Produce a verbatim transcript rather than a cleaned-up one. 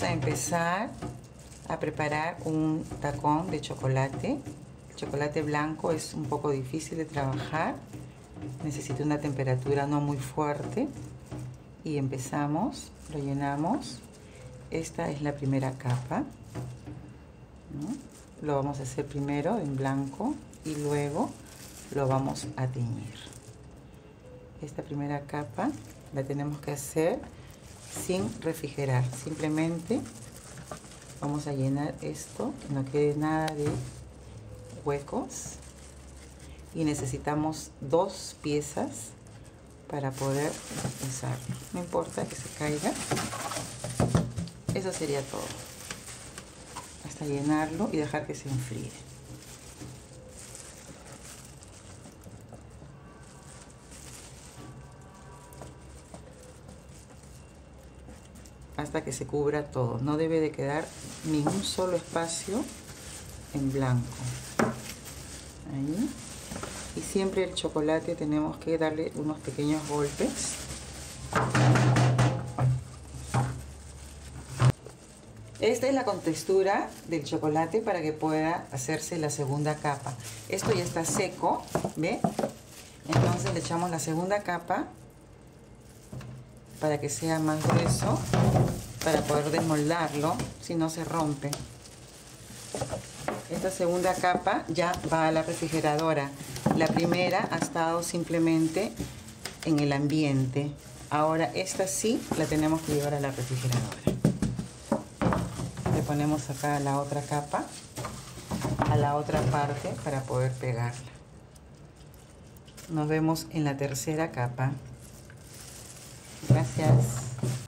a empezar a preparar un tacón de chocolate. El chocolate blanco es un poco difícil de trabajar, necesita una temperatura no muy fuerte. Y empezamos, lo llenamos. Esta es la primera capa, ¿no? Lo vamos a hacer primero en blanco y luego lo vamos a teñir. Esta primera capa la tenemos que hacer sin refrigerar, simplemente vamos a llenar esto, que no quede nada de huecos, y necesitamos dos piezas para poder usarlo. No importa que se caiga, eso sería todo, hasta llenarlo y dejar que se enfríe. Hasta que se cubra todo, no debe de quedar ningún solo espacio en blanco. Ahí. Y siempre el chocolate tenemos que darle unos pequeños golpes. Esta es la contextura del chocolate para que pueda hacerse la segunda capa. Esto ya está seco, ¿ve? Entonces le echamos la segunda capa para que sea más grueso, para poder desmoldarlo, si no se rompe. Esta segunda capa ya va a la refrigeradora. La primera ha estado simplemente en el ambiente. Ahora esta sí la tenemos que llevar a la refrigeradora. Le ponemos acá la otra capa, a la otra parte, para poder pegarla. Nos vemos en la tercera capa. Gracias.